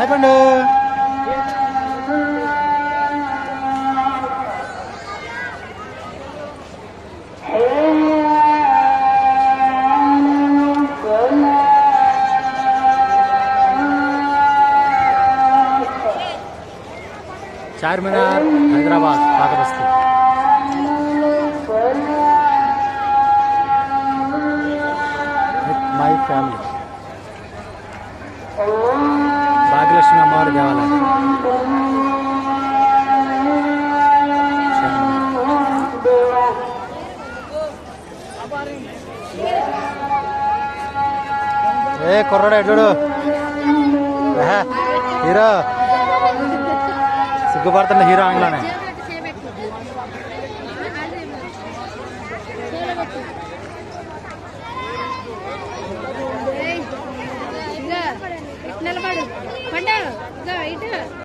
Hi పండు. చార్మినార్ హైదరాబాద్ పాత బస్తీ. My family. భాగ్యలక్ష్మి అమ్మవారి దేవాలయం. ఏ కుర్రాడు ఎడ్డు హీరో సిగ్గుపడుతున్న హీరో ఆంగ్లోనే. నిలబడు పండు ఇటు